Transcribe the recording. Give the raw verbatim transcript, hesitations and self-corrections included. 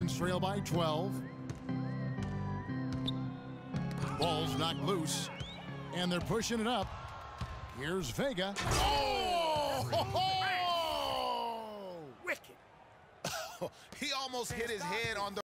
Titans trail by twelve. Ball's knocked loose, and they're pushing it up. Here's Vega. Oh! Wicked. He almost hit his head on the